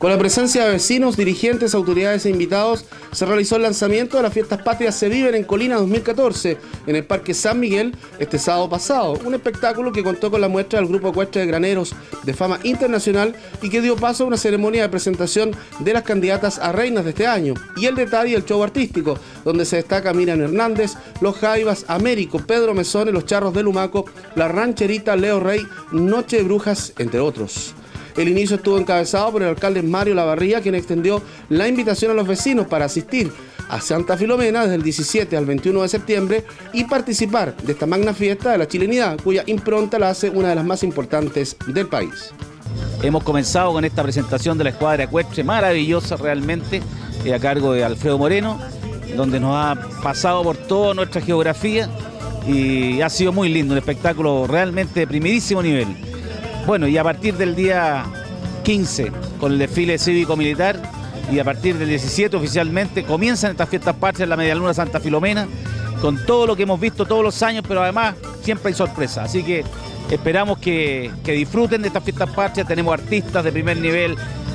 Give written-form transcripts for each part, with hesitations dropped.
Con la presencia de vecinos, dirigentes, autoridades e invitados, se realizó el lanzamiento de las Fiestas Patrias Se Viven en Colina 2014 en el Parque San Miguel este sábado pasado. Un espectáculo que contó con la muestra del grupo ecuestre de graneros de fama internacional y que dio paso a una ceremonia de presentación de las candidatas a reinas de este año. Y el detalle del show artístico, donde se destaca Miriam Hernández, Los Jaivas, Américo, Pedro Mesones, Los Charros de Lumaco, La Rancherita, Leo Rey, Noche de Brujas, entre otros. El inicio estuvo encabezado por el alcalde Mario Lavarría, quien extendió la invitación a los vecinos para asistir a Santa Filomena desde el 17 al 21 de septiembre y participar de esta magna fiesta de la chilenidad, cuya impronta la hace una de las más importantes del país. Hemos comenzado con esta presentación de la escuadra ecuestre maravillosa realmente, a cargo de Alfredo Moreno, donde nos ha pasado por toda nuestra geografía y ha sido muy lindo, un espectáculo realmente de primerísimo nivel. Bueno, y a partir del día 15 con el desfile cívico-militar y a partir del 17 oficialmente comienzan estas fiestas patrias en la Medialuna Santa Filomena con todo lo que hemos visto todos los años, pero además siempre hay sorpresas. Así que esperamos que disfruten de estas fiestas patrias. Tenemos artistas de primer nivel,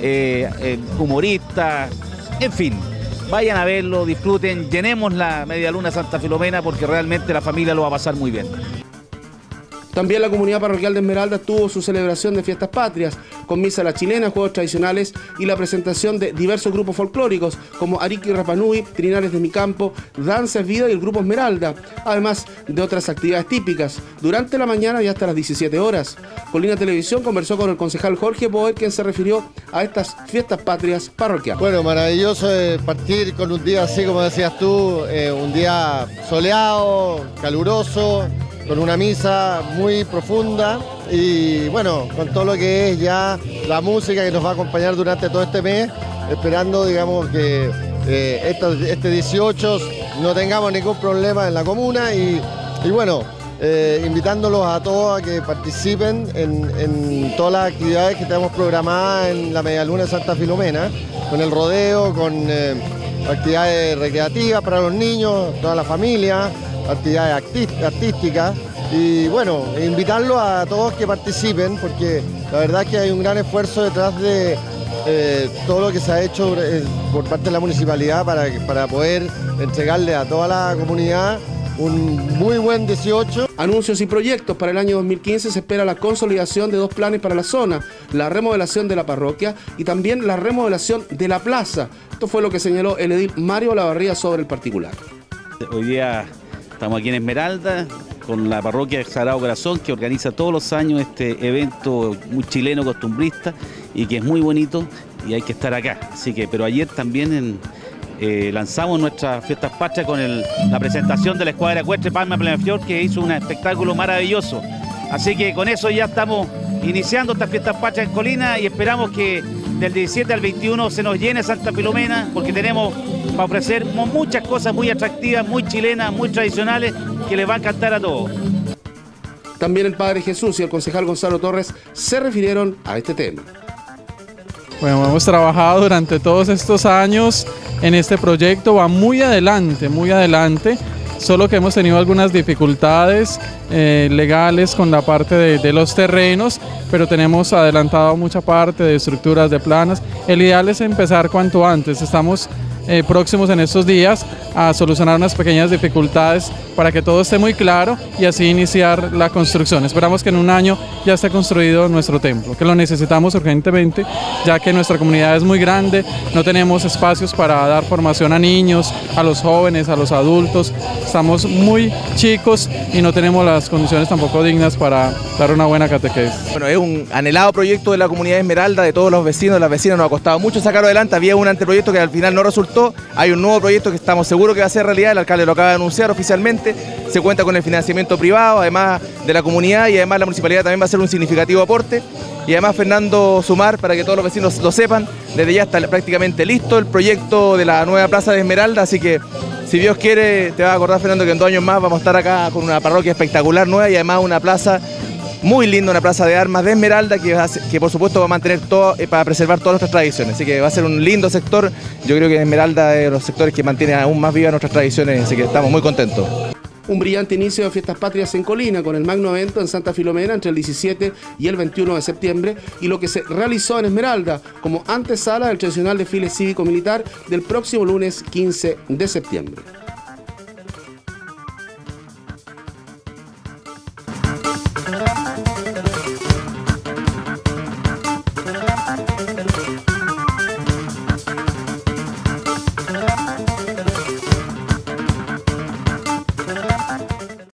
humoristas, en fin. Vayan a verlo, disfruten, llenemos la Medialuna Santa Filomena porque realmente la familia lo va a pasar muy bien. También la comunidad parroquial de Esmeralda tuvo su celebración de fiestas patrias, con misa a la chilena, juegos tradicionales y la presentación de diversos grupos folclóricos, como Ariqui Rapanui, Trinales de Mi Campo, Danza es Vida y el Grupo Esmeralda, además de otras actividades típicas, durante la mañana y hasta las 17 horas. Colina Televisión conversó con el concejal Jorge Boer, quien se refirió a estas fiestas patrias parroquiales. Bueno, maravilloso partir con un día así, como decías tú, un día soleado, caluroso, con una misa muy profunda y bueno, con todo lo que es ya la música que nos va a acompañar durante todo este mes, esperando, digamos, que este 18 no tengamos ningún problema en la comuna y bueno, invitándolos a todos a que participen en todas las actividades que tenemos programadas en la Medialuna de Santa Filomena, con el rodeo, con actividades recreativas para los niños, toda la familia, actividades artísticas y bueno, invitarlos a todos que participen porque la verdad es que hay un gran esfuerzo detrás de todo lo que se ha hecho por parte de la municipalidad para poder entregarle a toda la comunidad un muy buen 18. Anuncios y proyectos. Para el año 2015 se espera la consolidación de 2 planes para la zona, la remodelación de la parroquia y también la remodelación de la plaza. Esto fue lo que señaló el edil Mario Lavarría sobre el particular. Hoy día estamos aquí en Esmeralda con la parroquia del Sagrado Corazón, que organiza todos los años este evento muy chileno costumbrista y que es muy bonito y hay que estar acá. Así que, pero ayer también lanzamos nuestras fiestas patrias con la presentación de la escuadra ecuestre Palma Plenaflor, que hizo un espectáculo maravilloso. Así que con eso ya estamos iniciando estas fiestas patrias en Colina y esperamos que del 17 al 21 se nos llene Santa Filomena porque tenemos para ofrecer muchas cosas muy atractivas, muy chilenas, muy tradicionales que les va a encantar a todos. También el Padre Jesús y el concejal Gonzalo Torres se refirieron a este tema. Bueno, hemos trabajado durante todos estos años en este proyecto, va muy adelante, solo que hemos tenido algunas dificultades legales con la parte de los terrenos, pero tenemos adelantado mucha parte de estructuras, de planas. El ideal es empezar cuanto antes, estamos próximos en estos días a solucionar unas pequeñas dificultades para que todo esté muy claro y así iniciar la construcción. Esperamos que en un año ya esté construido nuestro templo, que lo necesitamos urgentemente, ya que nuestra comunidad es muy grande, no tenemos espacios para dar formación a niños, a los jóvenes, a los adultos, estamos muy chicos y no tenemos las condiciones tampoco dignas para dar una buena catequesis. Bueno, es un anhelado proyecto de la comunidad de Esmeralda, de todos los vecinos, las vecinas, nos ha costado mucho sacarlo adelante, había un anteproyecto que al final no resultó, hay un nuevo proyecto que estamos seguros que va a ser realidad, el alcalde lo acaba de anunciar oficialmente, se cuenta con el financiamiento privado, además de la comunidad y además la municipalidad también va a hacer un significativo aporte y además Fernando Sumar, para que todos los vecinos lo sepan, desde ya está prácticamente listo el proyecto de la nueva plaza de Esmeralda, así que si Dios quiere te vas a acordar, Fernando, que en 2 años más vamos a estar acá con una parroquia espectacular nueva y además una plaza muy linda, una plaza de armas de Esmeralda que por supuesto va a mantener todo para preservar todas nuestras tradiciones, así que va a ser un lindo sector. Yo creo que Esmeralda es de los sectores que mantiene aún más vivas nuestras tradiciones, así que estamos muy contentos. Un brillante inicio de Fiestas Patrias en Colina, con el magno evento en Santa Filomena entre el 17 y el 21 de septiembre, y lo que se realizó en Esmeralda como antesala del tradicional desfile cívico-militar del próximo lunes 15 de septiembre.